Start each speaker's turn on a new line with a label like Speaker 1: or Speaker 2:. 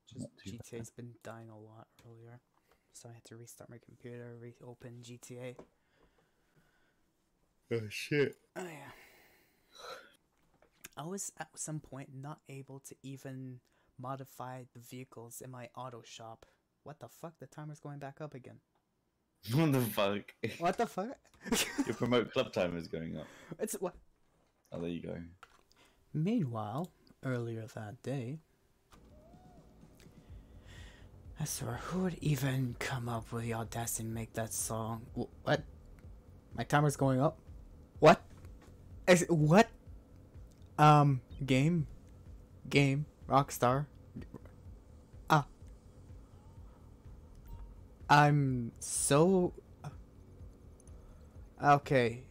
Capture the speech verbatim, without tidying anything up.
Speaker 1: Just
Speaker 2: Not too
Speaker 1: G T A's
Speaker 2: bad.
Speaker 1: been dying a lot earlier, so I had to restart my computer, reopen G T A.
Speaker 2: Oh shit.
Speaker 1: Oh yeah. I was at some point not able to even modify the vehicles in my auto shop. What the fuck? The timer's going back up again.
Speaker 2: What the fuck?
Speaker 1: What the fuck?
Speaker 2: Your promote club timer is going up.
Speaker 1: It's what?
Speaker 2: Oh, there you go.
Speaker 1: Meanwhile, earlier that day, I swear, who would even come up with the audacity to make that song? What? My timer's going up? What? Is it, what? Um, game? Game? Rockstar? Ah. I'm so... Okay.